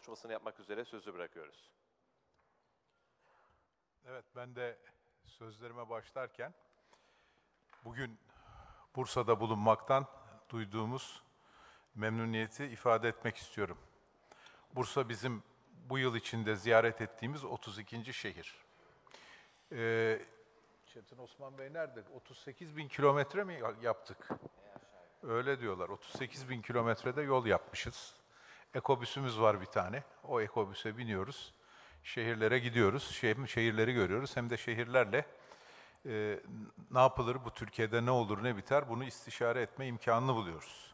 konuşmasını yapmak üzere sözü bırakıyoruz. Evet, ben de sözlerime başlarken bugün Bursa'da bulunmaktan duyduğumuz memnuniyeti ifade etmek istiyorum. Bursa bizim bu yıl içinde ziyaret ettiğimiz 32. şehir. Çetin Osman Bey nerede? 38 bin kilometre mi yaptık? Öyle diyorlar. 38 bin kilometrede yol yapmışız. Ekobüsümüz var bir tane. O ekobüse biniyoruz. Şehirlere gidiyoruz. Hem şehirleri görüyoruz hem de şehirlerle ne yapılır, bu Türkiye'de ne olur, ne biter bunu istişare etme imkanını buluyoruz.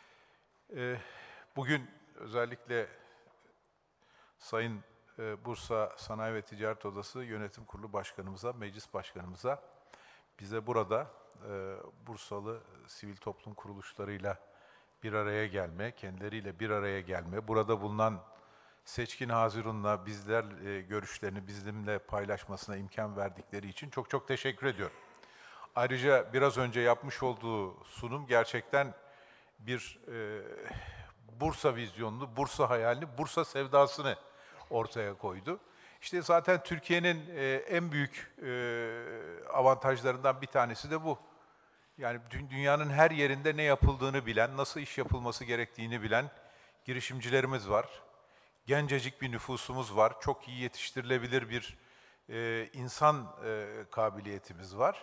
Bugün özellikle Sayın Bursa Sanayi ve Ticaret Odası Yönetim Kurulu Başkanımıza, Meclis Başkanımıza bize burada Bursalı sivil toplum kuruluşlarıyla bir araya gelme, kendileriyle bir araya gelme, burada bulunan Seçkin Hazirun'la bizler görüşlerini bizimle paylaşmasına imkan verdikleri için çok çok teşekkür ediyorum. Ayrıca biraz önce yapmış olduğu sunum gerçekten bir Bursa vizyonunu, Bursa hayalini, Bursa sevdasını ortaya koydu. İşte zaten Türkiye'nin en büyük avantajlarından bir tanesi de bu. Yani dünyanın her yerinde ne yapıldığını bilen, nasıl iş yapılması gerektiğini bilen girişimcilerimiz var. Gencecik bir nüfusumuz var. Çok iyi yetiştirilebilir bir insan kabiliyetimiz var.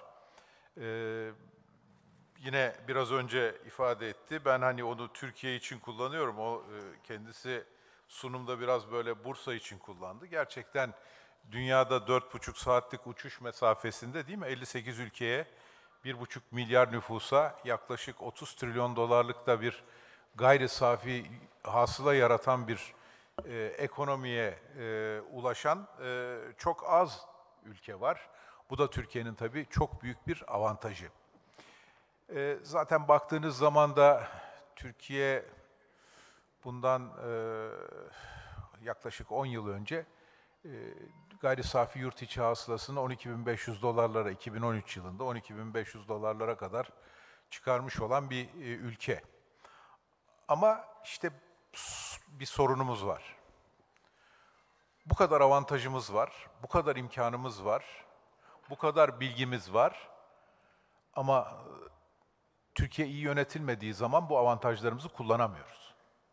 Yine biraz önce ifade etti. Ben hani onu Türkiye için kullanıyorum. O kendisi sunumda biraz böyle Bursa için kullandı. Gerçekten dünyada 4,5 saatlik uçuş mesafesinde değil mi? 58 ülkeye, 1,5 milyar nüfusa yaklaşık 30 trilyon dolarlık da bir gayri safi hasıla yaratan bir ekonomiye ulaşan çok az ülke var. Bu da Türkiye'nin tabii çok büyük bir avantajı. Zaten baktığınız zaman da Türkiye bundan yaklaşık 10 yıl önce gayri safi yurt içi hasılasını 12.500 dolarlara, 2013 yılında 12.500 dolarlara kadar çıkarmış olan bir ülke. Ama işte bir sorunumuz var. Bu kadar avantajımız var, bu kadar imkanımız var, bu kadar bilgimiz var ama Türkiye iyi yönetilmediği zaman bu avantajlarımızı kullanamıyoruz.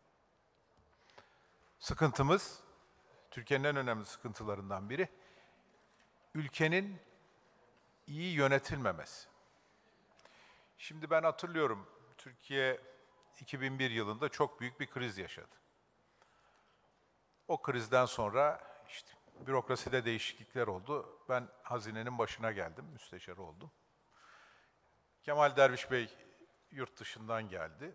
Sıkıntımız, Türkiye'nin en önemli sıkıntılarından biri, ülkenin iyi yönetilmemesi. Şimdi ben hatırlıyorum, Türkiye 2001 yılında çok büyük bir kriz yaşadı. O krizden sonra işte bürokraside değişiklikler oldu. Ben hazinenin başına geldim, müsteşar oldum. Kemal Derviş Bey yurt dışından geldi.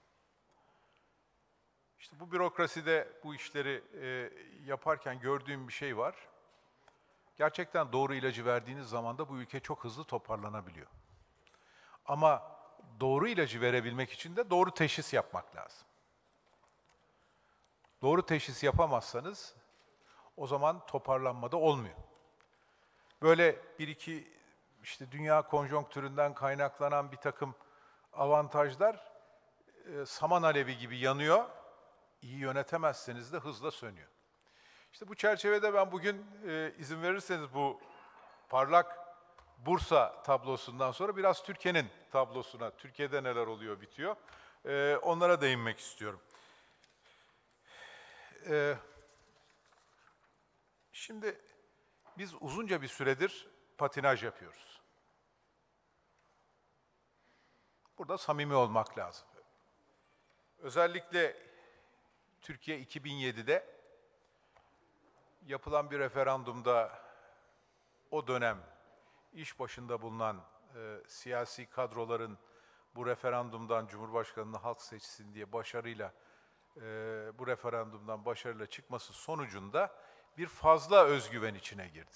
İşte bu bürokraside bu işleri yaparken gördüğüm bir şey var. Gerçekten doğru ilacı verdiğiniz zaman da bu ülke çok hızlı toparlanabiliyor. Ama doğru ilacı verebilmek için de doğru teşhis yapmak lazım. Doğru teşhis yapamazsanız o zaman toparlanma da olmuyor. Böyle bir iki işte dünya konjonktüründen kaynaklanan bir takım avantajlar saman alevi gibi yanıyor. İyi yönetemezseniz de hızla sönüyor. İşte bu çerçevede ben bugün izin verirseniz bu parlak Bursa tablosundan sonra biraz Türkiye'nin tablosuna, Türkiye'de neler oluyor bitiyor, onlara değinmek istiyorum. Şimdi biz uzunca bir süredir patinaj yapıyoruz. Burada samimi olmak lazım. Özellikle Türkiye 2007'de yapılan bir referandumda o dönem iş başında bulunan siyasi kadroların bu referandumdan Cumhurbaşkanı'nı halk seçsin diye başarıyla bu referandumdan başarıyla çıkması sonucunda bir fazla özgüven içine girdi.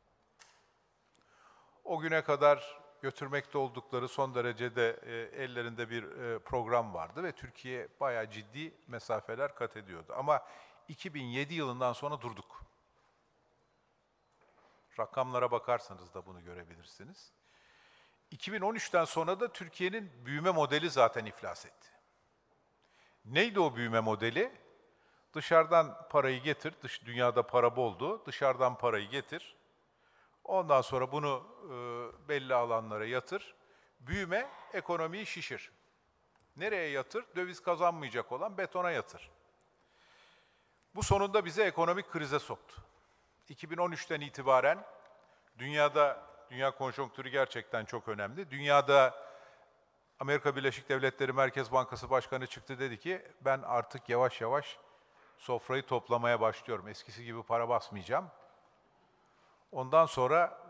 O güne kadar götürmekte oldukları son derecede ellerinde bir program vardı ve Türkiye bayağı ciddi mesafeler kat ediyordu. Ama 2007 yılından sonra durduk. Rakamlara bakarsanız da bunu görebilirsiniz. 2013'ten sonra da Türkiye'nin büyüme modeli zaten iflas etti. Neydi o büyüme modeli? Dışarıdan parayı getir, dünyada para boldu, dışarıdan parayı getir. Ondan sonra bunu belli alanlara yatır. Büyüme, ekonomiyi şişir. Nereye yatır? Döviz kazanmayacak olan betona yatır. Bu sonunda bizi ekonomik krize soktu. 2013'ten itibaren dünya konjonktürü gerçekten çok önemli. Dünyada Amerika Birleşik Devletleri Merkez Bankası Başkanı çıktı, dedi ki ben artık yavaş yavaş sofrayı toplamaya başlıyorum. Eskisi gibi para basmayacağım. Ondan sonra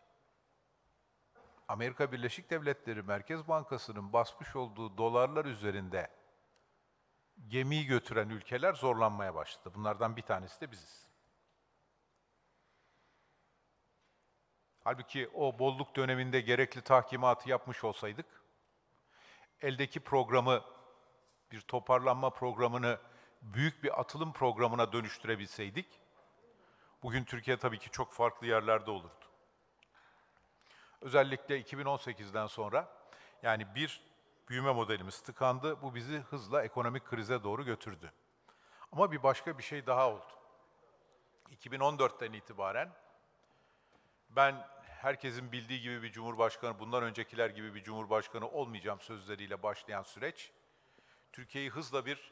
Amerika Birleşik Devletleri Merkez Bankası'nın basmış olduğu dolarlar üzerinde gemiyi götüren ülkeler zorlanmaya başladı. Bunlardan bir tanesi de biziz. Halbuki o bolluk döneminde gerekli tahkimatı yapmış olsaydık, eldeki programı, bir toparlanma programını büyük bir atılım programına dönüştürebilseydik, bugün Türkiye tabii ki çok farklı yerlerde olurdu. Özellikle 2018'den sonra yani bir büyüme modelimiz tıkandı. Bu bizi hızla ekonomik krize doğru götürdü. Ama başka bir şey daha oldu. 2014'ten itibaren ben herkesin bildiği gibi bir cumhurbaşkanı, bundan öncekiler gibi bir cumhurbaşkanı olmayacağım sözleriyle başlayan süreç, Türkiye'yi hızla bir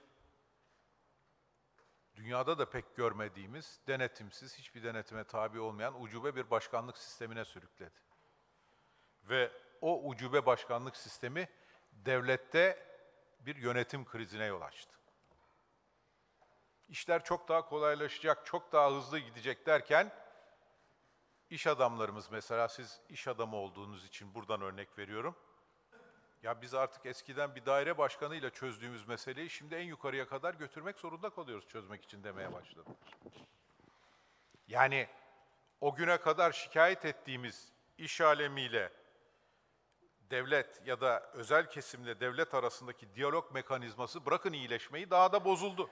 dünyada da pek görmediğimiz, denetimsiz, hiçbir denetime tabi olmayan ucube bir başkanlık sistemine sürükledi. Ve o ucube başkanlık sistemi devlette bir yönetim krizine yol açtı. İşler çok daha kolaylaşacak, çok daha hızlı gidecek derken, iş adamlarımız mesela, siz iş adamı olduğunuz için buradan örnek veriyorum. Ya biz artık eskiden bir daire başkanıyla çözdüğümüz meseleyi şimdi en yukarıya kadar götürmek zorunda kalıyoruz çözmek için demeye başladılar. Yani o güne kadar şikayet ettiğimiz iş alemiyle devlet ya da özel kesimle devlet arasındaki diyalog mekanizması, bırakın iyileşmeyi, daha da bozuldu.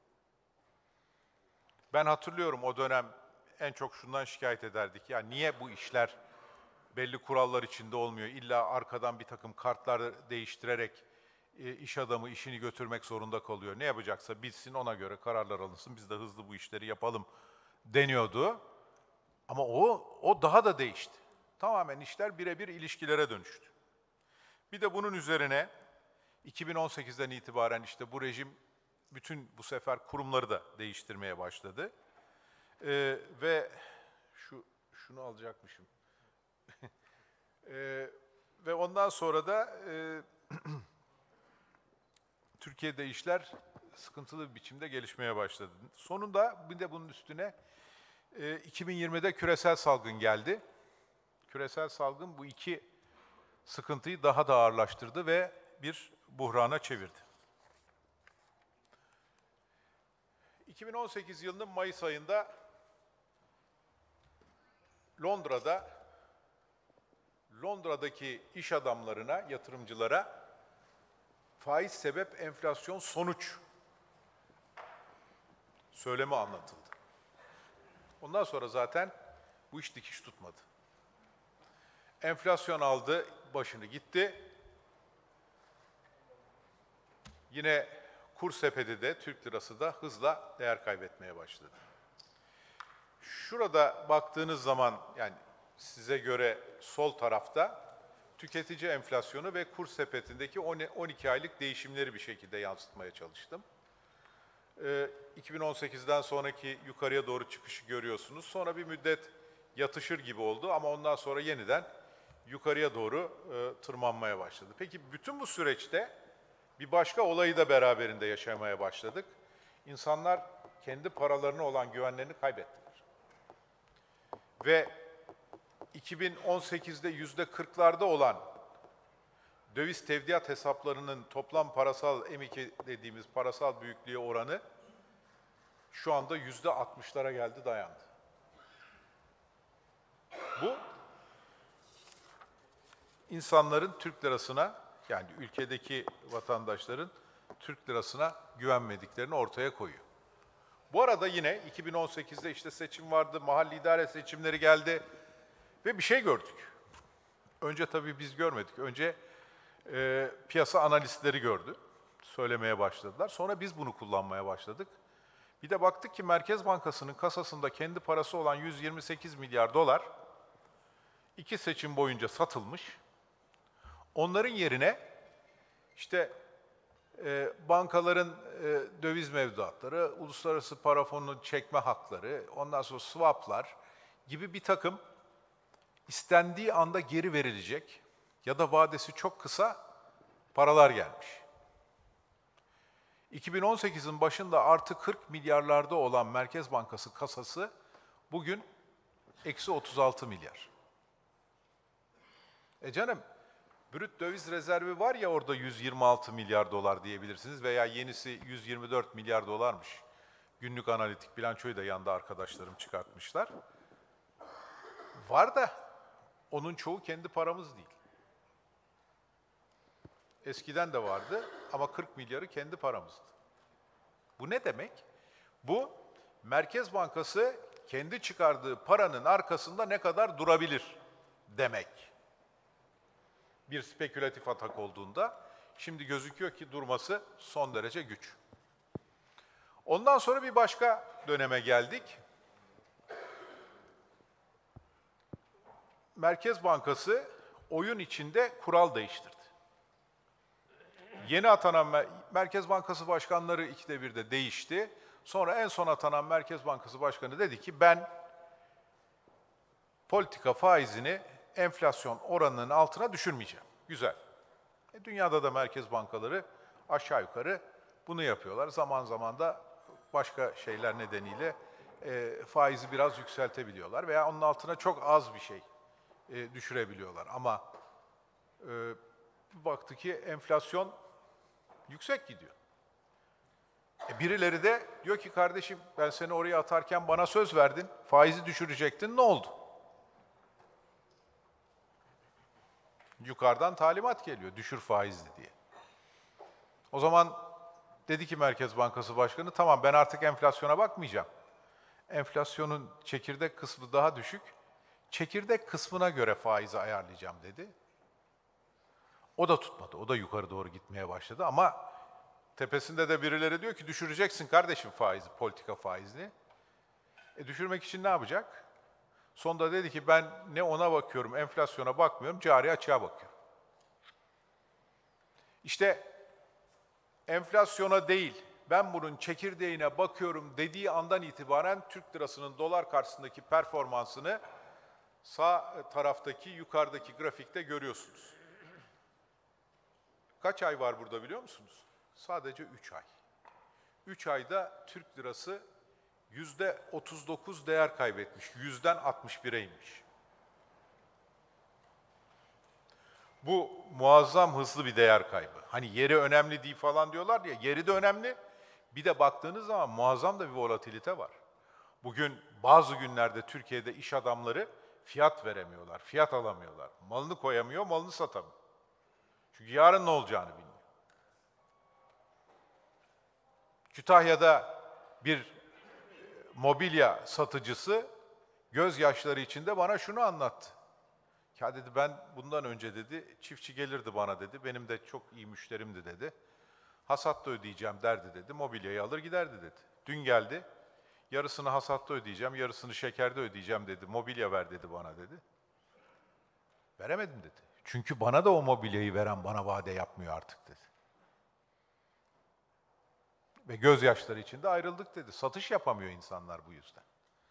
Ben hatırlıyorum, o dönem en çok şundan şikayet ederdik. Ya niye bu işler belli kurallar içinde olmuyor? İlla arkadan bir takım kartlar değiştirerek iş adamı işini götürmek zorunda kalıyor. Ne yapacaksa bilsin, ona göre kararlar alınsın, biz de hızlı bu işleri yapalım deniyordu. Ama o daha da değişti. Tamamen işler birebir ilişkilere dönüştü. Bir de bunun üzerine 2018'den itibaren işte bu rejim bütün bu sefer kurumları da değiştirmeye başladı. Ve şunu alacakmışım. Ve ondan sonra da Türkiye'de işler sıkıntılı bir biçimde gelişmeye başladı. Sonunda bir de bunun üstüne 2020'de küresel salgın geldi. Küresel salgın bu iki sıkıntıyı daha da ağırlaştırdı ve bir buhrana çevirdi. 2018 yılının Mayıs ayında Londra'daki iş adamlarına, yatırımcılara faiz sebep enflasyon sonuç söylemi anlatıldı. Ondan sonra zaten bu iş dikiş tutmadı. Enflasyon aldı, başını gitti. Yine kur sepeti de, Türk lirası da hızla değer kaybetmeye başladı. Şurada baktığınız zaman, yani size göre sol tarafta tüketici enflasyonu ve kur sepetindeki 12 aylık değişimleri bir şekilde yansıtmaya çalıştım. 2018'den sonraki yukarıya doğru çıkışı görüyorsunuz. Sonra bir müddet yatışır gibi oldu ama ondan sonra yeniden yukarıya doğru tırmanmaya başladı. Peki bütün bu süreçte bir başka olayı da beraberinde yaşamaya başladık. İnsanlar kendi paralarına olan güvenlerini kaybettiler. Ve 2018'de %40'larda olan döviz tevdiat hesaplarının toplam parasal M2 dediğimiz parasal büyüklüğe oranı şu anda %60'lara geldi, dayandı. Bu insanların Türk lirasına, yani ülkedeki vatandaşların Türk lirasına güvenmediklerini ortaya koyuyor. Bu arada yine 2018'de işte seçim vardı, mahalli idare seçimleri geldi ve bir şey gördük. Önce tabii biz görmedik. Önce piyasa analistleri gördü, söylemeye başladılar. Sonra biz bunu kullanmaya başladık. Bir de baktık ki Merkez Bankası'nın kasasında kendi parası olan 128 milyar dolar 2 seçim boyunca satılmış. Onların yerine işte bankaların döviz mevduatları, uluslararası para fonunun çekme hakları, ondan sonra swaplar gibi bir takım istendiği anda geri verilecek ya da vadesi çok kısa paralar gelmiş. 2018'in başında artı 40 milyarlarda olan Merkez Bankası kasası bugün eksi 36 milyar. Canım, brüt döviz rezervi var ya orada 126 milyar dolar diyebilirsiniz veya yenisi 124 milyar dolarmış. Günlük analitik bilançoyu da yanda arkadaşlarım çıkartmışlar. Var da onun çoğu kendi paramız değil. Eskiden de vardı ama 40 milyarı kendi paramızdı. Bu ne demek? Bu Merkez Bankası kendi çıkardığı paranın arkasında ne kadar durabilir demek. Bir spekülatif atak olduğunda şimdi gözüküyor ki durması son derece güç. Ondan sonra bir başka döneme geldik. Merkez Bankası oyun içinde kural değiştirdi. Yeni atanan Merkez Bankası başkanları 2'de 1'de değişti. Sonra en son atanan Merkez Bankası Başkanı dedi ki ben politika faizini enflasyon oranının altına düşürmeyeceğim. Güzel. Dünyada da merkez bankaları aşağı yukarı bunu yapıyorlar. Zaman zaman da başka şeyler nedeniyle faizi biraz yükseltebiliyorlar veya onun altına çok az bir şey düşürebiliyorlar. Ama baktı ki enflasyon yüksek gidiyor. Birileri de diyor ki kardeşim ben seni oraya atarken bana söz verdin, faizi düşürecektin, ne oldu? Yukarıdan talimat geliyor, düşür faizli diye. O zaman dedi ki Merkez Bankası Başkanı, tamam ben artık enflasyona bakmayacağım. Enflasyonun çekirdek kısmı daha düşük, çekirdek kısmına göre faizi ayarlayacağım dedi. O da tutmadı, o da yukarı doğru gitmeye başladı ama tepesinde de birileri diyor ki düşüreceksin kardeşim faizi, politika faizini. Düşürmek için ne yapacak? Sonunda dedi ki ben ne ona bakıyorum, enflasyona bakmıyorum, cari açığa bakıyorum. İşte enflasyona değil, ben bunun çekirdeğine bakıyorum dediği andan itibaren Türk lirasının dolar karşısındaki performansını sağ taraftaki yukarıdaki grafikte görüyorsunuz. Kaç ay var burada biliyor musunuz? Sadece 3 ay. 3 ayda Türk lirası %39 değer kaybetmiş, 100'den 61'e inmiş. Bu muazzam hızlı bir değer kaybı. Hani yeri önemli değil falan diyorlar ya, yeri de önemli. Bir de baktığınız zaman muazzam da bir volatilite var. Bugün bazı günlerde Türkiye'de iş adamları fiyat veremiyorlar, fiyat alamıyorlar. Malını koyamıyor, malını satamıyor. Çünkü yarın ne olacağını bilmiyor. Kütahya'da bir mobilya satıcısı gözyaşları içinde bana şunu anlattı. Ya dedi ben bundan önce dedi çiftçi gelirdi bana dedi. Benim de çok iyi müşterimdi dedi. Hasatta ödeyeceğim derdi dedi. Mobilyayı alır giderdi dedi. Dün geldi. Yarısını hasatta ödeyeceğim, yarısını şekerde ödeyeceğim dedi. Mobilya ver dedi bana dedi. Veremedim dedi. Çünkü bana da o mobilyayı veren bana vade yapmıyor artık dedi. Ve gözyaşları içinde ayrıldık dedi. Satış yapamıyor insanlar bu yüzden.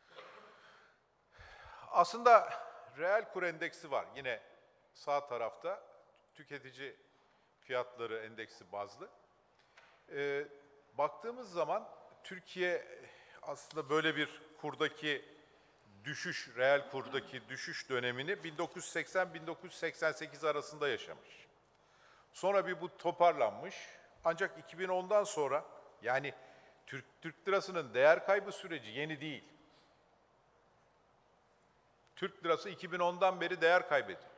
Aslında reel kur endeksi var. Yine sağ tarafta tüketici fiyatları endeksi bazlı. Baktığımız zaman Türkiye aslında böyle bir kurdaki düşüş, reel kurdaki düşüş dönemini 1980-1988 arasında yaşamış. Sonra bir bu toparlanmış. Ancak 2010'dan sonra yani Türk lirasının değer kaybı süreci yeni değil. Türk lirası 2010'dan beri değer kaybediyor.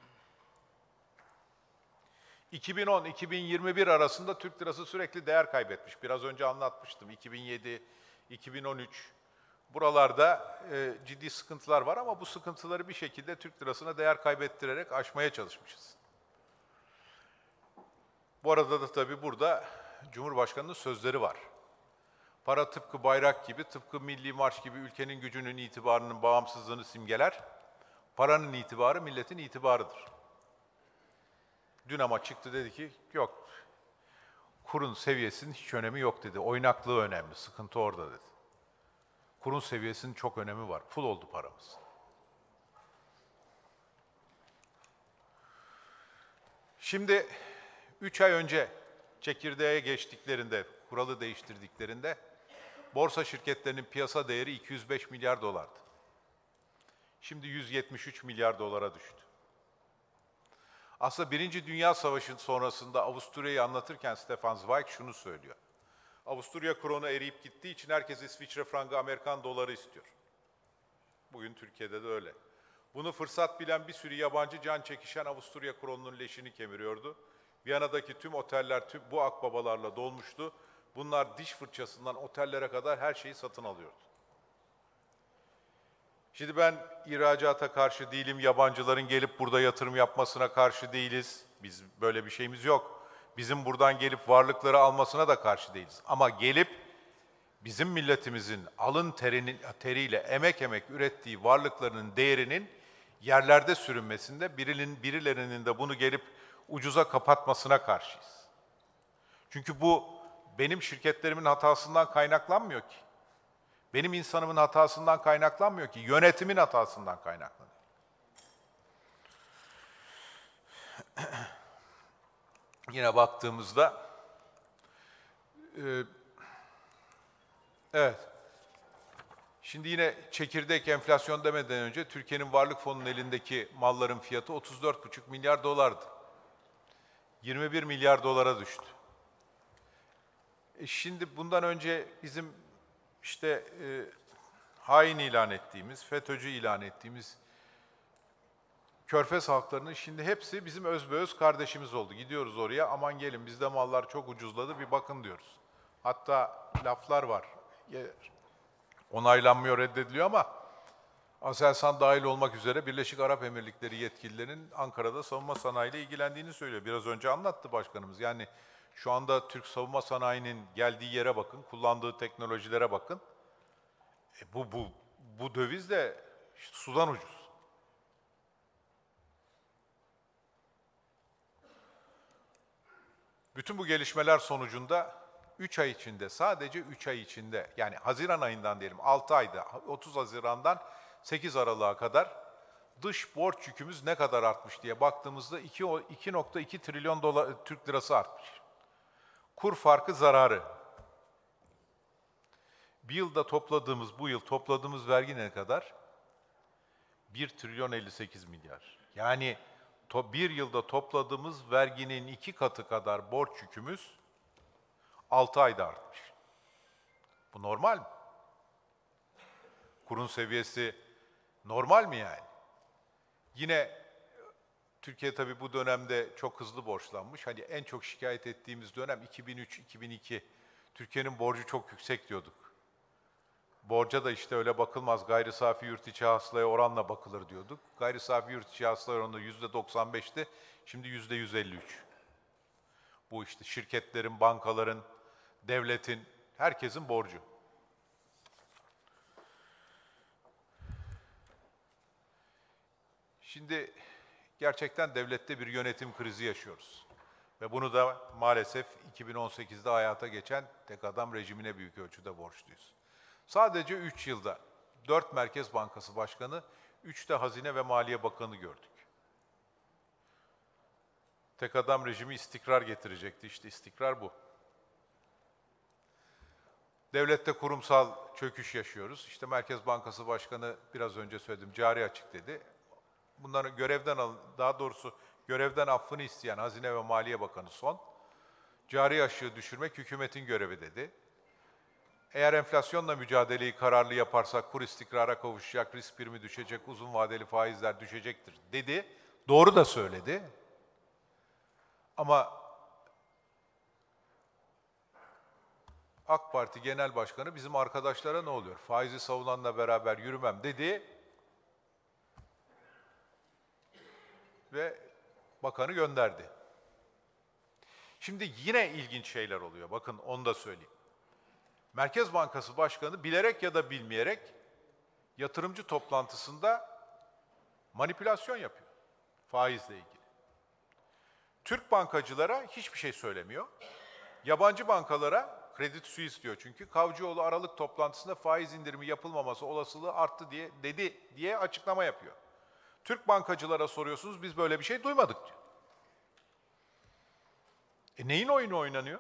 2010-2021 arasında Türk lirası sürekli değer kaybetmiş. Biraz önce anlatmıştım. 2007, 2013 buralarda ciddi sıkıntılar var ama bu sıkıntıları bir şekilde Türk lirasına değer kaybettirerek aşmaya çalışmışız. Bu arada da tabii burada Cumhurbaşkanı'nın sözleri var. Para tıpkı bayrak gibi, tıpkı milli marş gibi ülkenin gücünün, itibarının, bağımsızlığını simgeler. Paranın itibarı milletin itibarıdır. Dün ama çıktı dedi ki yok, kurun seviyesinin hiç önemi yok dedi. Oynaklığı önemli, sıkıntı orada dedi. Kurun seviyesinin çok önemi var. Pul oldu paramız. Şimdi 3 ay önce çekirdeğe geçtiklerinde, kuralı değiştirdiklerinde borsa şirketlerinin piyasa değeri 205 milyar dolardı. Şimdi 173 milyar dolara düştü. Aslında Birinci Dünya Savaşı sonrasında Avusturya'yı anlatırken Stefan Zweig şunu söylüyor. Avusturya kronu eriyip gittiği için herkes İsviçre frangı, Amerikan doları istiyor. Bugün Türkiye'de de öyle. Bunu fırsat bilen bir sürü yabancı can çekişen Avusturya kronunun leşini kemiriyordu. Viyana'daki tüm oteller bu akbabalarla dolmuştu. Bunlar diş fırçasından otellere kadar her şeyi satın alıyordu. Şimdi ben ihracata karşı değilim, yabancıların gelip burada yatırım yapmasına karşı değiliz. Biz böyle bir şeyimiz yok. Bizim buradan gelip varlıkları almasına da karşı değiliz. Ama gelip bizim milletimizin alın teriyle emek ürettiği varlıklarının değerinin yerlerde sürünmesinde birilerinin de bunu gelip ucuza kapatmasına karşıyız. Çünkü bu benim şirketlerimin hatasından kaynaklanmıyor ki. Benim insanımın hatasından kaynaklanmıyor ki. Yönetimin hatasından kaynaklanıyor. Yine baktığımızda evet. Şimdi yine çekirdek enflasyon demeden önce Türkiye'nin varlık fonunun elindeki malların fiyatı 34,5 milyar dolardı. 21 milyar dolara düştü. Şimdi bundan önce bizim işte hain ilan ettiğimiz, FETÖ'cü ilan ettiğimiz Körfez halklarının şimdi hepsi bizim özbeöz kardeşimiz oldu. Gidiyoruz oraya, aman gelin bizde mallar çok ucuzladı bir bakın diyoruz. Hatta laflar var, onaylanmıyor, reddediliyor ama Aselsan dahil olmak üzere Birleşik Arap Emirlikleri yetkililerinin Ankara'da savunma sanayiyle ilgilendiğini söylüyor. Biraz önce anlattı başkanımız. Yani şu anda Türk savunma sanayinin geldiği yere bakın, kullandığı teknolojilere bakın. Bu döviz de işte sudan ucuz. Bütün bu gelişmeler sonucunda 3 ay içinde, sadece 3 ay içinde, yani Haziran ayından diyelim 6 ayda, 30 Haziran'dan 8 Aralık'a kadar dış borç yükümüz ne kadar artmış diye baktığımızda 2,2 trilyon Türk lirası artmış. Kur farkı zararı. Bu yıl topladığımız vergi ne kadar? 1 trilyon 58 milyar. Yani bir yılda topladığımız verginin 2 katı kadar borç yükümüz 6 ayda artmış. Bu normal mi? Kurun seviyesi normal mi yani? Yine Türkiye tabii bu dönemde çok hızlı borçlanmış. Hani en çok şikayet ettiğimiz dönem 2003-2002. Türkiye'nin borcu çok yüksek diyorduk. Borca da işte öyle bakılmaz, gayri safi yurt içi hasılaya oranla bakılır diyorduk. Gayri safi yurt içi hasıla oranı %95'ti, şimdi %153. Bu işte şirketlerin, bankaların, devletin, herkesin borcu. Şimdi gerçekten devlette bir yönetim krizi yaşıyoruz. Ve bunu da maalesef 2018'de hayata geçen tek adam rejimine büyük ölçüde borçluyuz. Sadece 3 yılda 4 Merkez Bankası Başkanı, 3 de Hazine ve Maliye Bakanı gördük. Tek adam rejimi istikrar getirecekti. İşte istikrar bu. Devlette kurumsal çöküş yaşıyoruz. İşte Merkez Bankası Başkanı biraz önce söyledim, cari açık dedi. Bunların görevden affını isteyen Hazine ve Maliye Bakanı son. Cari açığı düşürmek hükümetin görevi dedi. Eğer enflasyonla mücadeleyi kararlı yaparsak kur istikrara kavuşacak, risk primi düşecek, uzun vadeli faizler düşecektir dedi. Doğru da söyledi. Ama AK Parti Genel Başkanı bizim arkadaşlara ne oluyor? Faizi savunanla beraber yürümem dedi. Ve bakanı gönderdi. Şimdi yine ilginç şeyler oluyor. Bakın onu da söyleyeyim. Merkez Bankası Başkanı bilerek ya da bilmeyerek yatırımcı toplantısında manipülasyon yapıyor faizle ilgili. Türk bankacılara hiçbir şey söylemiyor. Yabancı bankalara Credit Suisse diyor çünkü Kavcıoğlu Aralık toplantısında faiz indirimi yapılmaması olasılığı arttı diye açıklama yapıyor. Türk bankacılara soruyorsunuz biz böyle bir şey duymadık diyor. Neyin oyunu oynanıyor?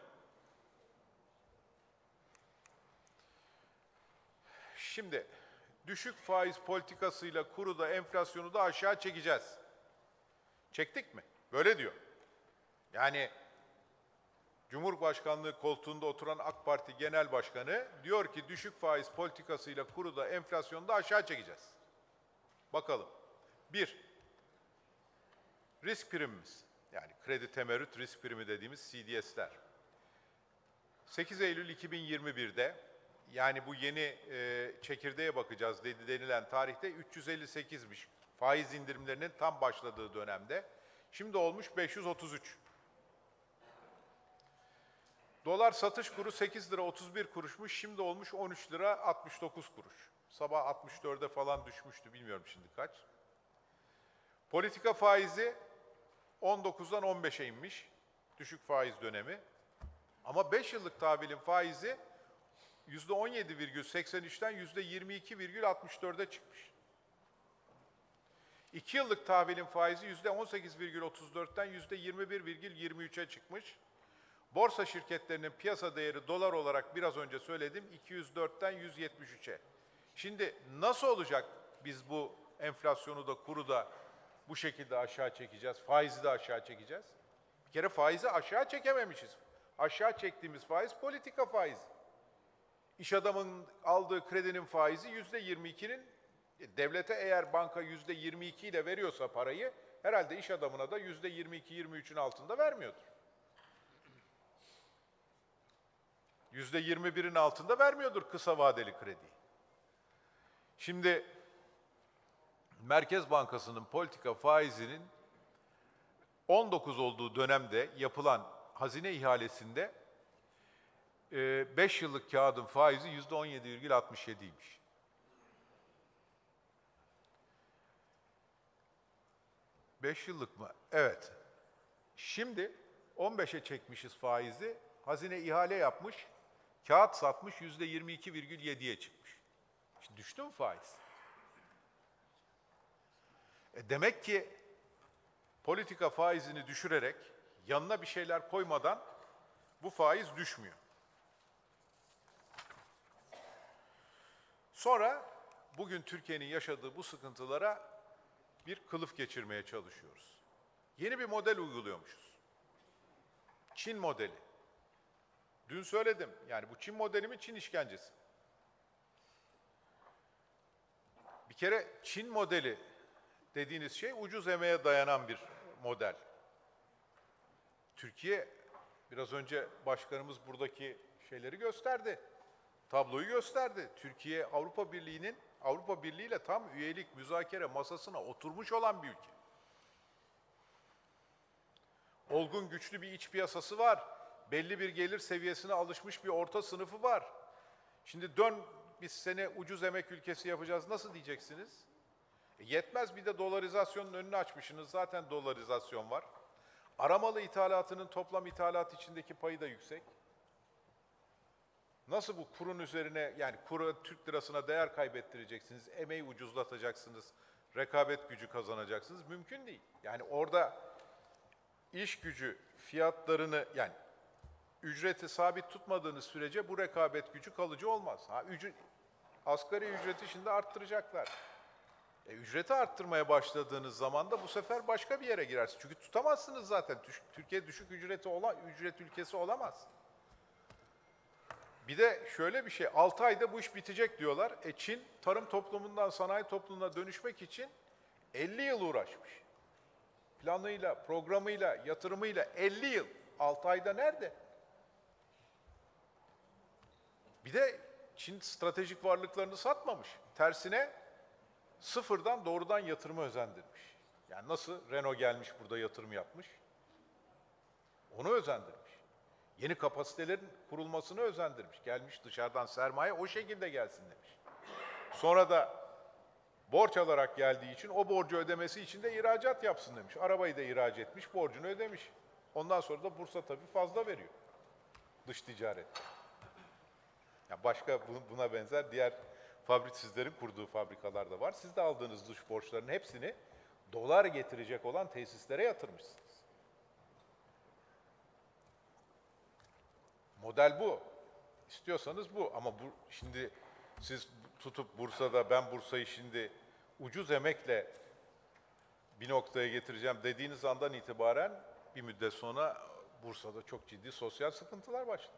Şimdi düşük faiz politikasıyla kuru da enflasyonu da aşağı çekeceğiz. Çektik mi? Böyle diyor. Yani Cumhurbaşkanlığı koltuğunda oturan AK Parti Genel Başkanı diyor ki düşük faiz politikasıyla kuru da enflasyonu da aşağı çekeceğiz. Bakalım. 1. Risk primimiz. Yani kredi temerrüt risk primi dediğimiz CDS'ler. 8 Eylül 2021'de yani bu yeni çekirdeğe bakacağız denilen tarihte 358'miş. Faiz indirimlerinin tam başladığı dönemde. Şimdi olmuş 533. Dolar satış kuru 8 lira 31 kuruşmuş. Şimdi olmuş 13 lira 69 kuruş. Sabah 64'e falan düşmüştü. Bilmiyorum şimdi kaç. Politika faizi 19'dan 15'e inmiş. Düşük faiz dönemi. Ama 5 yıllık tahvilin faizi %17,83'ten %22,64'e çıkmış. 2 yıllık tahvilin faizi %18,34'ten %21,23'e çıkmış. Borsa şirketlerinin piyasa değeri dolar olarak biraz önce söyledim 204'ten 173'e. Şimdi nasıl olacak biz bu enflasyonu da kuru da bu şekilde aşağı çekeceğiz, faizi de aşağı çekeceğiz? Bir kere faizi aşağı çekememişiz. Aşağı çektiğimiz faiz politika faizi. İş adamının aldığı kredinin faizi %22'nin, devlete eğer banka %22 ile veriyorsa parayı, herhalde iş adamına da %22-23'ün altında vermiyordur. %21'in altında vermiyordur kısa vadeli kredi. Şimdi Merkez Bankası'nın politika faizinin 19 olduğu dönemde yapılan hazine ihalesinde 5 yıllık kağıdın faizi %17,67'ymiş. Beş yıllık mı? Evet. Şimdi 15'e çekmişiz faizi. Hazine ihale yapmış, kağıt satmış %22,7'ye çıkmış. Şimdi düştü mü faiz? Demek ki politika faizini düşürerek, yanına bir şeyler koymadan bu faiz düşmüyor. Sonra bugün Türkiye'nin yaşadığı bu sıkıntılara bir kılıf geçirmeye çalışıyoruz. Yeni bir model uyguluyormuşuz. Çin modeli. Dün söyledim, yani bu Çin modeli mi, Çin işkencesi? Bir kere Çin modeli dediğiniz şey ucuz emeğe dayanan bir model. Türkiye, biraz önce başkanımız buradaki şeyleri gösterdi, tabloyu gösterdi. Türkiye Avrupa Birliği ile tam üyelik müzakere masasına oturmuş olan bir ülke. Olgun, güçlü bir iç piyasası var. Belli bir gelir seviyesine alışmış bir orta sınıfı var. Şimdi dön biz seni ucuz emek ülkesi yapacağız nasıl diyeceksiniz? Yetmez bir de dolarizasyonun önünü açmışsınız. Zaten dolarizasyon var. Aramalı ithalatının toplam ithalat içindeki payı da yüksek. Nasıl bu kurun üzerine, yani kuru Türk lirasına değer kaybettireceksiniz, emeği ucuzlatacaksınız, rekabet gücü kazanacaksınız? Mümkün değil. Yani orada iş gücü fiyatlarını, yani ücreti sabit tutmadığınız sürece bu rekabet gücü kalıcı olmaz. Asgari ücreti şimdi arttıracaklar. Ücreti arttırmaya başladığınız zaman da bu sefer başka bir yere girersiniz. Çünkü tutamazsınız zaten. Türkiye düşük ücret ülkesi olamaz. Bir de şöyle bir şey, 6 ayda bu iş bitecek diyorlar. Çin tarım toplumundan sanayi toplumuna dönüşmek için 50 yıl uğraşmış. Planıyla, programıyla, yatırımıyla 50 yıl. 6 ayda nerede? Bir de Çin stratejik varlıklarını satmamış. Tersine sıfırdan doğrudan yatırımı özendirmiş. Yani nasıl Renault gelmiş burada yatırım yapmış? Onu özendirmiş. Yeni kapasitelerin kurulmasını özendirmiş. Gelmiş dışarıdan sermaye o şekilde gelsin demiş. Sonra da borç alarak geldiği için o borcu ödemesi için de ihracat yapsın demiş. Arabayı da ihraç etmiş, borcunu ödemiş. Ondan sonra da Bursa tabii fazla veriyor. Dış ticaret. Ya başka buna benzer diğer sizlerin kurduğu fabrikalar da var. Siz de aldığınız dış borçların hepsini dolar getirecek olan tesislere yatırmışsınız. Model bu. İstiyorsanız bu. Ama şimdi siz tutup Bursa'da ben Bursa'yı şimdi ucuz emekle bir noktaya getireceğim dediğiniz andan itibaren bir müddet sonra Bursa'da çok ciddi sosyal sıkıntılar başlar.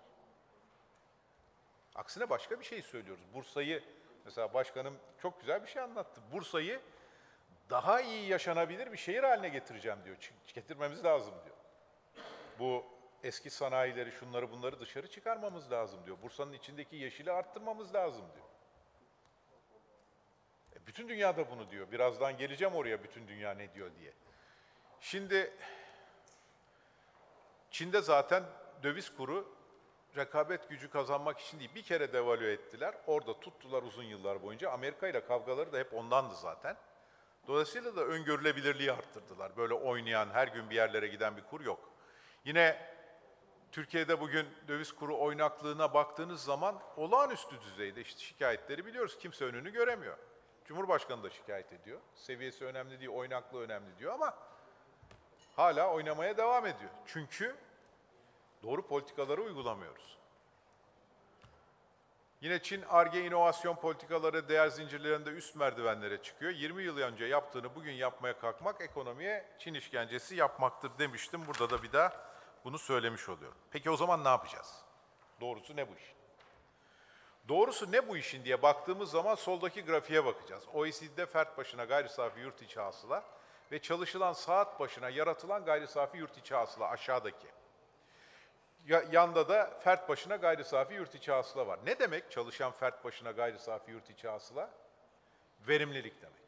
Aksine başka bir şey söylüyoruz. Bursa'yı, mesela başkanım çok güzel bir şey anlattı. Bursa'yı daha iyi yaşanabilir bir şehir haline getireceğim diyor. Getirmemiz lazım diyor. Bu eski sanayileri, şunları bunları dışarı çıkarmamız lazım diyor. Bursa'nın içindeki yeşili arttırmamız lazım diyor. Bütün dünya da bunu diyor. Birazdan geleceğim oraya bütün dünya ne diyor diye. Şimdi Çin'de zaten döviz kuru rekabet gücü kazanmak için değil, bir kere devalüe ettiler. Orada tuttular uzun yıllar boyunca. Amerika ile kavgaları da hep ondandı zaten. Dolayısıyla da öngörülebilirliği arttırdılar. Böyle oynayan, her gün bir yerlere giden bir kur yok. Yine Türkiye'de bugün döviz kuru oynaklığına baktığınız zaman olağanüstü düzeyde işte şikayetleri biliyoruz. Kimse önünü göremiyor. Cumhurbaşkanı da şikayet ediyor. Seviyesi önemli değil, oynaklığı önemli diyor ama hala oynamaya devam ediyor. Çünkü doğru politikaları uygulamıyoruz. Yine Çin Ar-Ge inovasyon politikaları değer zincirlerinde üst merdivenlere çıkıyor. 20 yıl önce yaptığını bugün yapmaya kalkmak ekonomiye Çin işkencesi yapmaktır demiştim. Burada da bir daha bunu söylemiş oluyorum. Peki o zaman ne yapacağız? Doğrusu ne bu iş? Doğrusu ne bu işin diye baktığımız zaman soldaki grafiğe bakacağız. OECD'de fert başına gayri safi yurt içi hasıla ve çalışılan saat başına yaratılan gayri safi yurt içi hasıla aşağıdaki. Yanda da fert başına gayri safi yurt içi hasıla var. Ne demek çalışan fert başına gayri safi yurt içi hasıla? Verimlilik demek.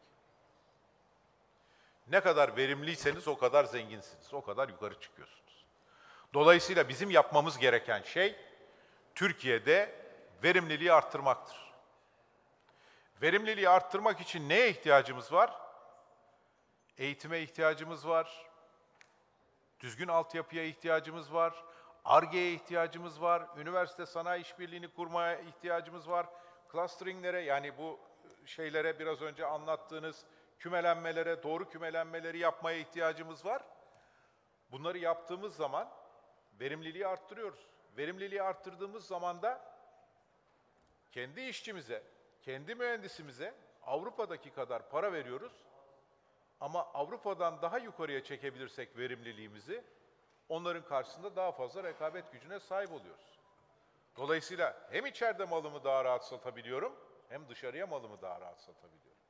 Ne kadar verimliyseniz o kadar zenginsiniz, o kadar yukarı çıkıyorsunuz. Dolayısıyla bizim yapmamız gereken şey Türkiye'de verimliliği arttırmaktır. Verimliliği arttırmak için neye ihtiyacımız var? Eğitime ihtiyacımız var, düzgün altyapıya ihtiyacımız var, Ar-Ge'ye ihtiyacımız var, üniversite sanayi işbirliğini kurmaya ihtiyacımız var, clusteringlere yani bu şeylere biraz önce anlattığınız kümelenmelere, doğru kümelenmeleri yapmaya ihtiyacımız var. Bunları yaptığımız zaman verimliliği arttırıyoruz. Verimliliği arttırdığımız zaman da kendi işçimize, kendi mühendisimize Avrupa'daki kadar para veriyoruz. Ama Avrupa'dan daha yukarıya çekebilirsek verimliliğimizi, onların karşısında daha fazla rekabet gücüne sahip oluyoruz. Dolayısıyla hem içeride malımı daha rahat satabiliyorum, hem dışarıya malımı daha rahat satabiliyorum.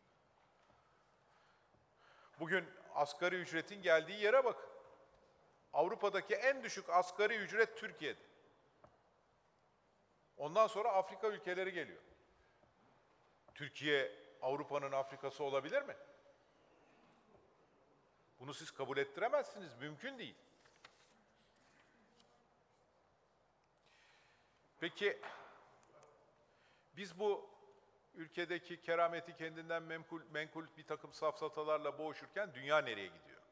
Bugün asgari ücretin geldiği yere bakın. Avrupa'daki en düşük asgari ücret Türkiye'de. Ondan sonra Afrika ülkeleri geliyor. Türkiye, Avrupa'nın Afrikası olabilir mi? Bunu siz kabul ettiremezsiniz, mümkün değil. Peki, biz bu ülkedeki kerameti kendinden menkul bir takım safsatalarla boğuşurken dünya nereye gidiyor?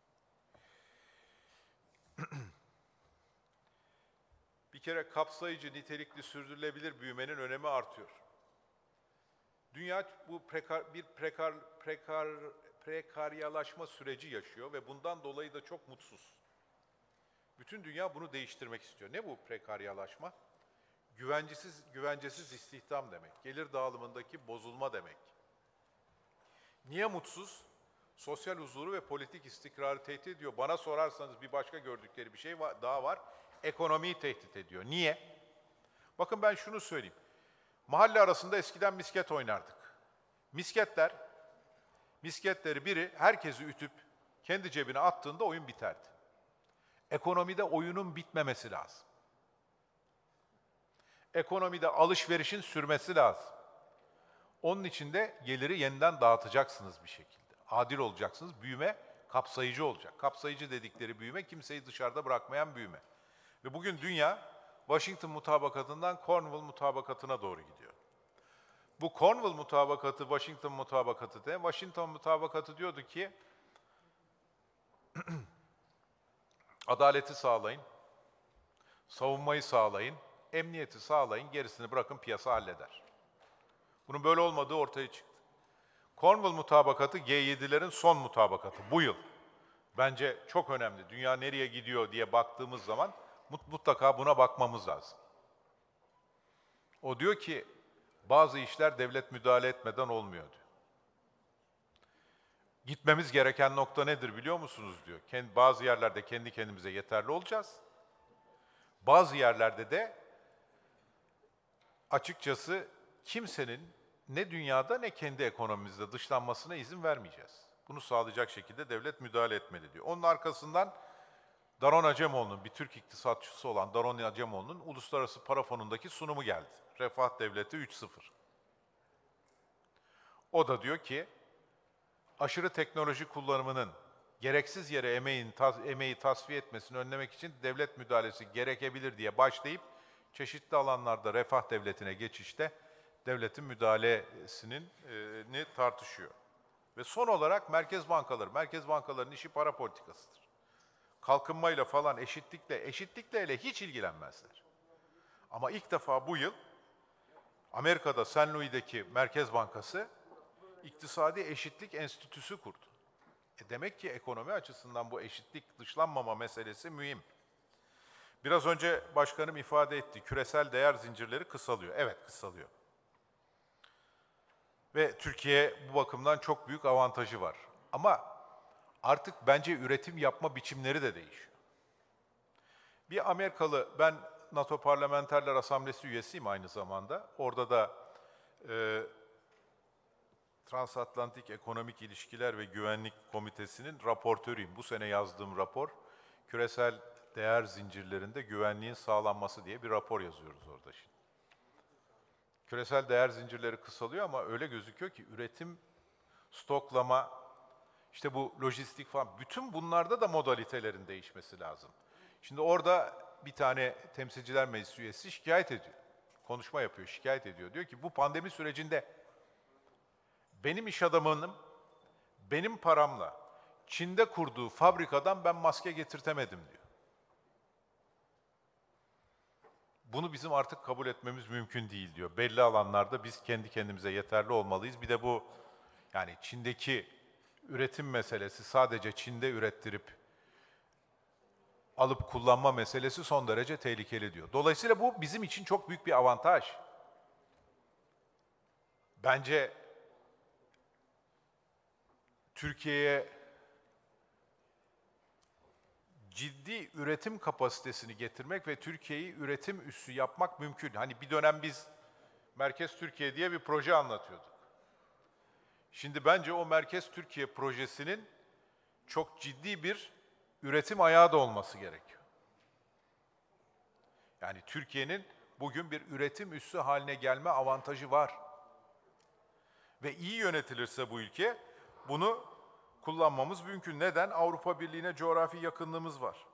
Bir kere kapsayıcı, nitelikli, sürdürülebilir büyümenin önemi artıyor. Dünya bu prekaryalaşma süreci yaşıyor ve bundan dolayı da çok mutsuz. Bütün dünya bunu değiştirmek istiyor. Ne bu prekaryalaşma? Güvencesiz istihdam demek. Gelir dağılımındaki bozulma demek. Niye mutsuz? Sosyal huzuru ve politik istikrarı tehdit ediyor. Bana sorarsanız bir başka gördükleri bir şey daha var. Ekonomiyi tehdit ediyor. Niye? Bakın ben şunu söyleyeyim. Mahalle arasında eskiden misket oynardık. Misketleri biri herkesi ütüp kendi cebine attığında oyun biterdi. Ekonomide oyunun bitmemesi lazım. Ekonomide alışverişin sürmesi lazım. Onun için de geliri yeniden dağıtacaksınız bir şekilde. Adil olacaksınız, büyüme kapsayıcı olacak. Kapsayıcı dedikleri büyüme kimseyi dışarıda bırakmayan büyüme. Ve bugün dünya Washington mutabakatından Cornwall mutabakatına doğru gidiyor. Bu Cornwall mutabakatı, Washington mutabakatı de, Washington mutabakatı diyordu ki adaleti sağlayın, savunmayı sağlayın, emniyeti sağlayın, gerisini bırakın piyasa halleder. Bunun böyle olmadığı ortaya çıktı. Cornwall mutabakatı G7'lerin son mutabakatı bu yıl. Bence çok önemli. Dünya nereye gidiyor diye baktığımız zaman mutlaka buna bakmamız lazım. O diyor ki bazı işler devlet müdahale etmeden olmuyor diyor. Gitmemiz gereken nokta nedir biliyor musunuz diyor. Bazı yerlerde kendi kendimize yeterli olacağız. Bazı yerlerde de açıkçası kimsenin ne dünyada ne kendi ekonomimizde dışlanmasına izin vermeyeceğiz. Bunu sağlayacak şekilde devlet müdahale etmeli diyor. Onun arkasından Daron Acemoğlu'nun, bir Türk iktisatçısı olan Daron Acemoğlu'nun Uluslararası Para Fonu'ndaki sunumu geldi. Refah Devleti 3.0. O da diyor ki, aşırı teknoloji kullanımının gereksiz yere emeği tasfiye etmesini önlemek için devlet müdahalesi gerekebilir diye başlayıp, çeşitli alanlarda refah devletine geçişte devletin müdahalesini tartışıyor. Ve son olarak merkez bankaların işi para politikasıdır. Kalkınmayla falan eşitlikle hele hiç ilgilenmezler. Ama ilk defa bu yıl Amerika'da St. Louis'deki Merkez Bankası İktisadi Eşitlik Enstitüsü kurdu. Demek ki ekonomi açısından bu eşitlik, dışlanmama meselesi mühim. Biraz önce başkanım ifade etti, küresel değer zincirleri kısalıyor. Evet, kısalıyor. Ve Türkiye bu bakımdan çok büyük avantajı var. Ama artık bence üretim yapma biçimleri de değişiyor. Bir Amerikalı, ben NATO Parlamenterler Asamblesi üyesiyim aynı zamanda. Orada da Transatlantik Ekonomik İlişkiler ve Güvenlik Komitesi'nin raportörüyüm. Bu sene yazdığım rapor, küresel değer zincirlerinde güvenliğin sağlanması diye bir rapor yazıyoruz orada şimdi. Küresel değer zincirleri kısalıyor ama öyle gözüküyor ki üretim, stoklama, işte bu lojistik falan, bütün bunlarda da modalitelerin değişmesi lazım. Şimdi orada bir tane Temsilciler Meclisi üyesi şikayet ediyor. Konuşma yapıyor, şikayet ediyor. Diyor ki bu pandemi sürecinde benim iş adamının benim paramla Çin'de kurduğu fabrikadan ben maske getirtemedim diyor. Bunu bizim artık kabul etmemiz mümkün değil diyor. Belli alanlarda biz kendi kendimize yeterli olmalıyız. Bir de bu yani Çin'deki üretim meselesi, sadece Çin'de ürettirip alıp kullanma meselesi son derece tehlikeli diyor. Dolayısıyla bu bizim için çok büyük bir avantaj. Bence Türkiye'ye ciddi üretim kapasitesini getirmek ve Türkiye'yi üretim üssü yapmak mümkün. Hani bir dönem biz Merkez Türkiye diye bir proje anlatıyorduk. Şimdi bence o Merkez Türkiye projesinin çok ciddi bir üretim ayağı da olması gerekiyor. Yani Türkiye'nin bugün bir üretim üssü haline gelme avantajı var. Ve iyi yönetilirse bu ülke bunu kullanmamız mümkün. Neden? Avrupa Birliği'ne coğrafi yakınlığımız var.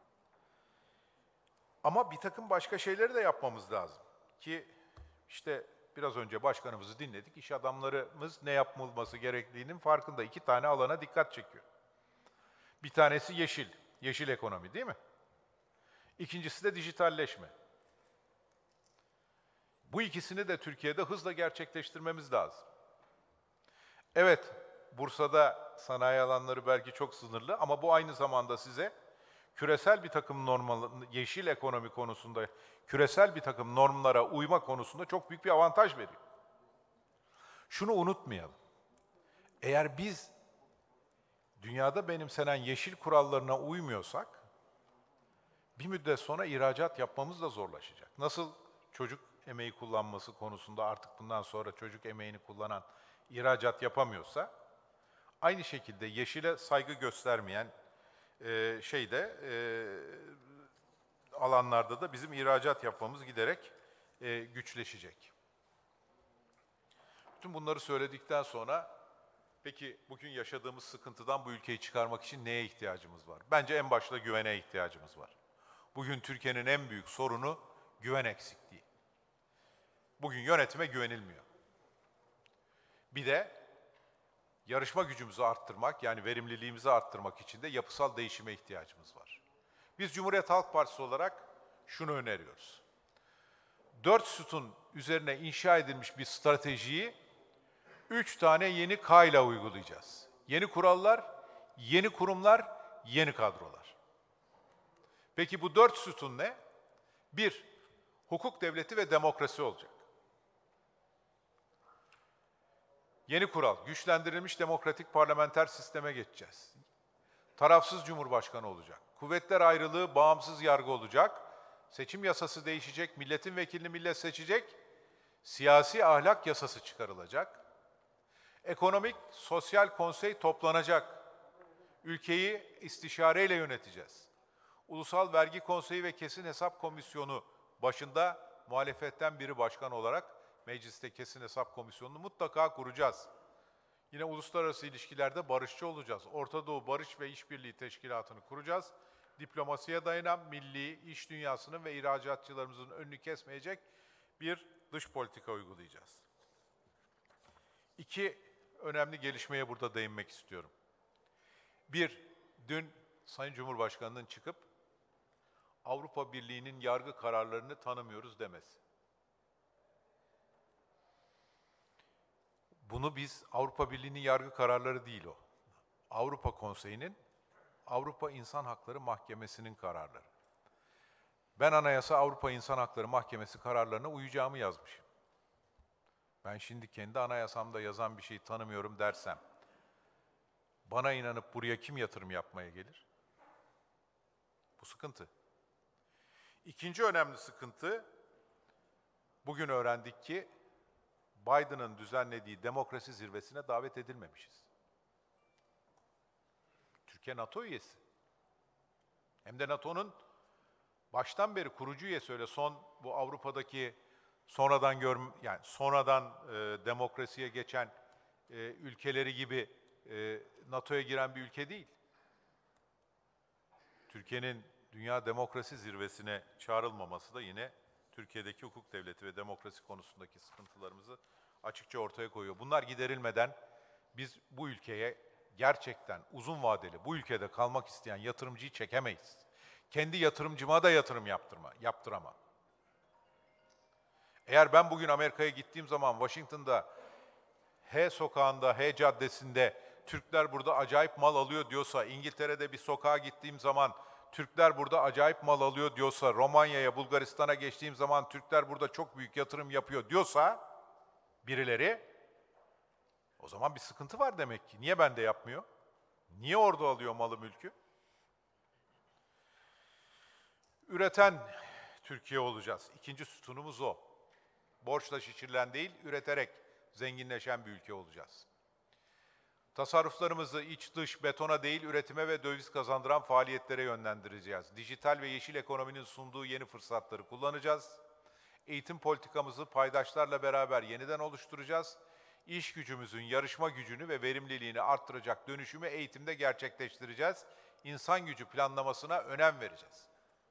Ama bir takım başka şeyleri de yapmamız lazım. Ki işte biraz önce başkanımızı dinledik. İş adamlarımız ne yapılması gerektiğinin farkında. 2 tane alana dikkat çekiyor. Bir tanesi yeşil, yeşil ekonomi değil mi? İkincisi de dijitalleşme. Bu ikisini de Türkiye'de hızla gerçekleştirmemiz lazım. Evet, Bursa'da sanayi alanları belki çok sınırlı ama bu aynı zamanda size küresel bir takım yeşil ekonomi konusunda, küresel bir takım normlara uyma konusunda çok büyük bir avantaj veriyor. Şunu unutmayalım. Eğer biz dünyada benimsenen yeşil kurallarına uymuyorsak, bir müddet sonra ihracat yapmamız da zorlaşacak. Nasıl çocuk emeği kullanması konusunda artık bundan sonra çocuk emeğini kullanan ihracat yapamıyorsa, aynı şekilde yeşile saygı göstermeyen alanlarda da bizim ihracat yapmamız giderek güçleşecek. Bütün bunları söyledikten sonra, peki bugün yaşadığımız sıkıntıdan bu ülkeyi çıkarmak için neye ihtiyacımız var? Bence en başta güvene ihtiyacımız var. Bugün Türkiye'nin en büyük sorunu güven eksikliği. Bugün yönetime güvenilmiyor. Bir de yarışma gücümüzü arttırmak, yani verimliliğimizi arttırmak için de yapısal değişime ihtiyacımız var. Biz Cumhuriyet Halk Partisi olarak şunu öneriyoruz. 4 sütun üzerine inşa edilmiş bir stratejiyi 3 tane yeni K ile uygulayacağız. Yeni kurallar, yeni kurumlar, yeni kadrolar. Peki bu 4 sütun ne? 1. Hukuk devleti ve demokrasi olacak. Yeni kural, güçlendirilmiş demokratik parlamenter sisteme geçeceğiz. Tarafsız cumhurbaşkanı olacak. Kuvvetler ayrılığı, bağımsız yargı olacak. Seçim yasası değişecek, milletin vekilini millet seçecek. Siyasi ahlak yasası çıkarılacak. Ekonomik, sosyal konsey toplanacak. Ülkeyi istişareyle yöneteceğiz. Ulusal Vergi Konseyi ve Kesin Hesap Komisyonu başında muhalefetten biri başkan olarak mecliste Kesin Hesap Komisyonu'nu mutlaka kuracağız. Yine uluslararası ilişkilerde barışçı olacağız. Orta Doğu Barış ve İşbirliği Teşkilatı'nı kuracağız. Diplomasiye dayanan milli, iş dünyasının ve ihracatçılarımızın önünü kesmeyecek bir dış politika uygulayacağız. 2 önemli gelişmeye burada değinmek istiyorum. 1, dün Sayın Cumhurbaşkanı'nın çıkıp Avrupa Birliği'nin yargı kararlarını tanımıyoruz demesi. Bunu biz, Avrupa Birliği'nin yargı kararları değil o. Avrupa Konseyi'nin, Avrupa İnsan Hakları Mahkemesi'nin kararları. Ben Anayasa Avrupa İnsan Hakları Mahkemesi kararlarına uyacağımı yazmışım. Ben şimdi kendi anayasamda yazan bir şeyi tanımıyorum dersem, bana inanıp buraya kim yatırım yapmaya gelir? Bu sıkıntı. İkinci önemli sıkıntı, bugün öğrendik ki Biden'ın düzenlediği demokrasi zirvesine davet edilmemişiz. Türkiye NATO üyesi. Hem de NATO'nun baştan beri kurucu üyesi, öyle son bu Avrupa'daki sonradan demokrasiye geçen ülkeleri gibi NATO'ya giren bir ülke değil. Türkiye'nin Dünya Demokrasi Zirvesi'ne çağrılmaması da yine Türkiye'deki hukuk devleti ve demokrasi konusundaki sıkıntılarımızı açıkça ortaya koyuyor. Bunlar giderilmeden biz bu ülkeye gerçekten uzun vadeli, bu ülkede kalmak isteyen yatırımcıyı çekemeyiz. Kendi yatırımcıma da yatırım yaptıramam. Eğer ben bugün Amerika'ya gittiğim zaman Washington'da H sokağında, H caddesinde Türkler burada acayip mal alıyor diyorsa, İngiltere'de bir sokağa gittiğim zaman Türkler burada acayip mal alıyor diyorsa, Romanya'ya, Bulgaristan'a geçtiğim zaman Türkler burada çok büyük yatırım yapıyor diyorsa birileri, o zaman bir sıkıntı var demek ki. Niye bende yapmıyor? Niye orada alıyor malı mülkü? Üreten Türkiye olacağız. İkinci sütunumuz o. Borçla şişirilen değil, üreterek zenginleşen bir ülke olacağız. Tasarruflarımızı iç dış betona değil, üretime ve döviz kazandıran faaliyetlere yönlendireceğiz. Dijital ve yeşil ekonominin sunduğu yeni fırsatları kullanacağız. Eğitim politikamızı paydaşlarla beraber yeniden oluşturacağız. İş gücümüzün yarışma gücünü ve verimliliğini arttıracak dönüşümü eğitimde gerçekleştireceğiz. İnsan gücü planlamasına önem vereceğiz.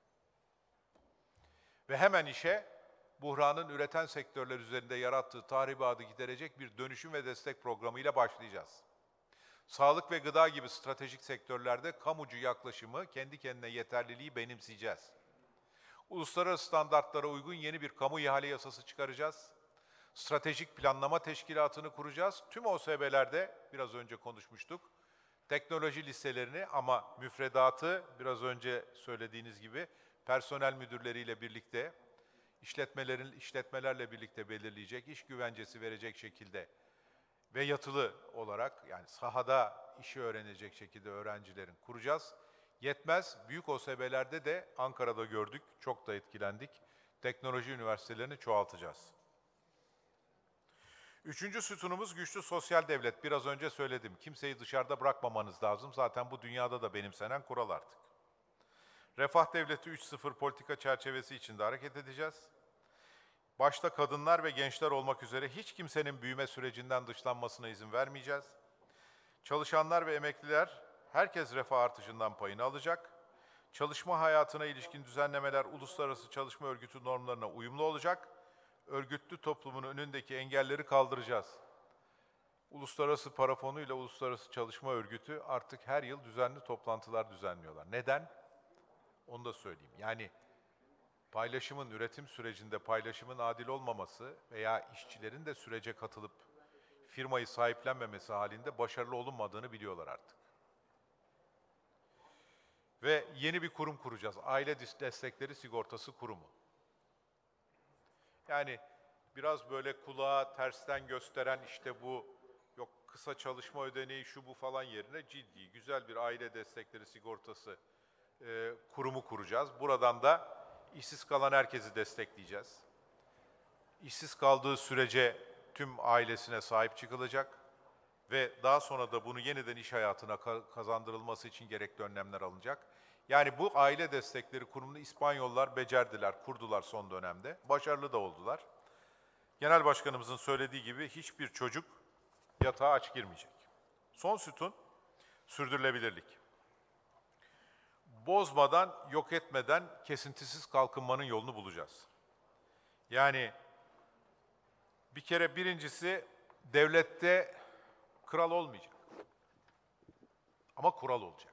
Ve hemen işe, buhranın üreten sektörler üzerinde yarattığı tahribatı giderecek bir dönüşüm ve destek programıyla başlayacağız. Sağlık ve gıda gibi stratejik sektörlerde kamucu yaklaşımı, kendi kendine yeterliliği benimseyeceğiz. Uluslararası standartlara uygun yeni bir kamu ihale yasası çıkaracağız. Stratejik planlama teşkilatını kuracağız. Tüm OSB'lerde, biraz önce konuşmuştuk, teknoloji listelerini ama müfredatı biraz önce söylediğiniz gibi personel müdürleriyle birlikte, işletmelerle birlikte belirleyecek, iş güvencesi verecek şekilde ve yatılı olarak, yani sahada işi öğrenecek şekilde öğrencilerin kuracağız. Yetmez, büyük OSB'lerde de Ankara'da gördük, çok da etkilendik. Teknoloji üniversitelerini çoğaltacağız. Üçüncü sütunumuz güçlü sosyal devlet. Biraz önce söyledim, kimseyi dışarıda bırakmamanız lazım. Zaten bu dünyada da benimsenen kural artık. Refah Devleti 3.0 politika çerçevesi içinde hareket edeceğiz. Başta kadınlar ve gençler olmak üzere hiç kimsenin büyüme sürecinden dışlanmasına izin vermeyeceğiz. Çalışanlar ve emekliler, herkes refah artışından payını alacak. Çalışma hayatına ilişkin düzenlemeler Uluslararası Çalışma Örgütü normlarına uyumlu olacak. Örgütlü toplumun önündeki engelleri kaldıracağız. Uluslararası Para Fonu ile Uluslararası Çalışma Örgütü artık her yıl düzenli toplantılar düzenliyorlar. Neden? Onu da söyleyeyim. Yani paylaşımın, üretim sürecinde paylaşımın adil olmaması veya işçilerin de sürece katılıp firmayı sahiplenmemesi halinde başarılı olunmadığını biliyorlar artık. Ve yeni bir kurum kuracağız. Aile Destekleri Sigortası Kurumu. Yani biraz böyle kulağa tersten gösteren işte bu yok kısa çalışma ödeneği şu bu falan yerine ciddi, güzel bir aile destekleri sigortası kurumu kuracağız. Buradan da işsiz kalan herkesi destekleyeceğiz. İşsiz kaldığı sürece tüm ailesine sahip çıkılacak ve daha sonra da bunu yeniden iş hayatına kazandırılması için gerekli önlemler alınacak. Yani bu aile destekleri kurumunu İspanyollar becerdiler, kurdular son dönemde. Başarılı da oldular. Genel Başkanımızın söylediği gibi hiçbir çocuk yatağa aç girmeyecek. Son sütun, sürdürülebilirlik. Bozmadan, yok etmeden kesintisiz kalkınmanın yolunu bulacağız. Yani bir kere birincisi devlette kral olmayacak. Ama kural olacak.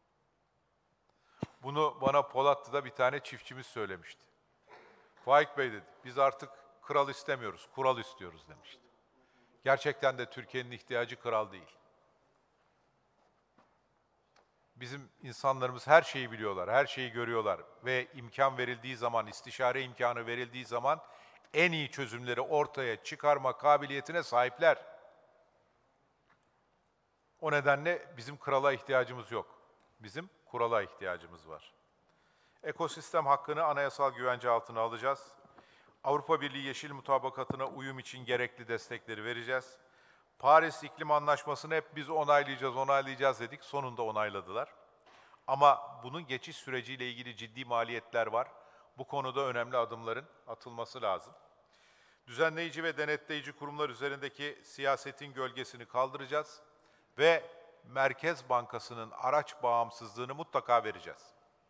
Bunu bana Polatlı'da bir tane çiftçimiz söylemişti. Faik Bey dedi, biz artık kral istemiyoruz, kural istiyoruz demişti. Gerçekten de Türkiye'nin ihtiyacı kral değil. Bizim insanlarımız her şeyi biliyorlar, her şeyi görüyorlar ve imkan verildiği zaman, istişare imkanı verildiği zaman en iyi çözümleri ortaya çıkarma kabiliyetine sahipler. O nedenle bizim krala ihtiyacımız yok. Bizim kurala ihtiyacımız var. Ekosistem hakkını anayasal güvence altına alacağız. Avrupa Birliği Yeşil Mutabakatı'na uyum için gerekli destekleri vereceğiz. Paris İklim Anlaşması'nı hep biz onaylayacağız dedik. Sonunda onayladılar. Ama bunun geçiş süreciyle ilgili ciddi maliyetler var. Bu konuda önemli adımların atılması lazım. Düzenleyici ve denetleyici kurumlar üzerindeki siyasetin gölgesini kaldıracağız ve Merkez Bankası'nın araç bağımsızlığını mutlaka vereceğiz.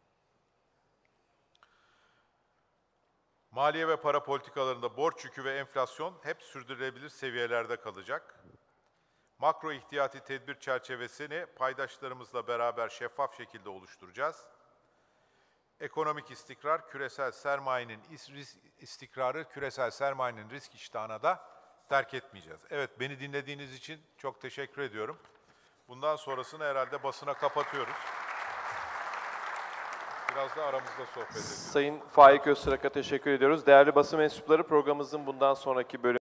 Maliye ve para politikalarında borç yükü ve enflasyon hep sürdürülebilir seviyelerde kalacak. Makro ihtiyati tedbir çerçevesini paydaşlarımızla beraber şeffaf şekilde oluşturacağız. Ekonomik istikrar, küresel sermayenin istikrarı, küresel sermayenin risk iştahına da terk etmeyeceğiz. Evet, beni dinlediğiniz için çok teşekkür ediyorum. Bundan sonrasını herhalde basına kapatıyoruz. Biraz da aramızda sohbet ediyoruz. Sayın Faik Öztrak'a teşekkür ediyoruz. Değerli basın mensupları, programımızın bundan sonraki bölümü